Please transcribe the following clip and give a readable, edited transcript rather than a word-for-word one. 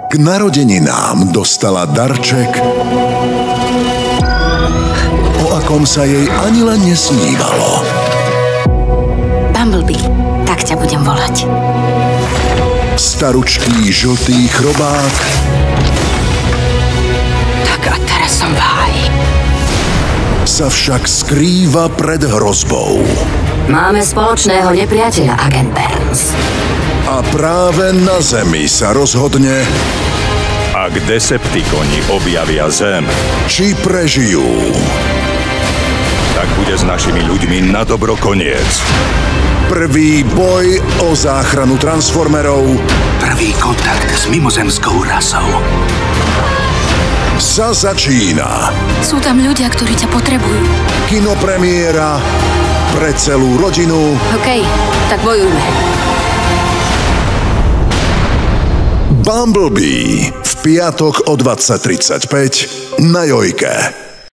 K narodeninám dostala darček, o akom sa jej ani len nesnívalo. Bumblebee, tak ťa budem volať. Staručký žltý chrobák. Tak a teraz som v háji. Sa však skrýva pred hrozbou. Máme spoločného nepriateľa, agent Burns. A práve na Zemi sa rozhodne, ak Decepticoni objavia Zem, či prežijú. Tak bude s našimi ľuďmi na dobro koniec. Prvý boj o záchranu Transformerov Prvý kontakt s mimozemskou rasou sa začína. Sú tam ľudia, ktorí ťa potrebujú. Kinopremiéra pre celú rodinu. OK, tak bojujme. Bumblebee v piatok o 20:35 na Jojke.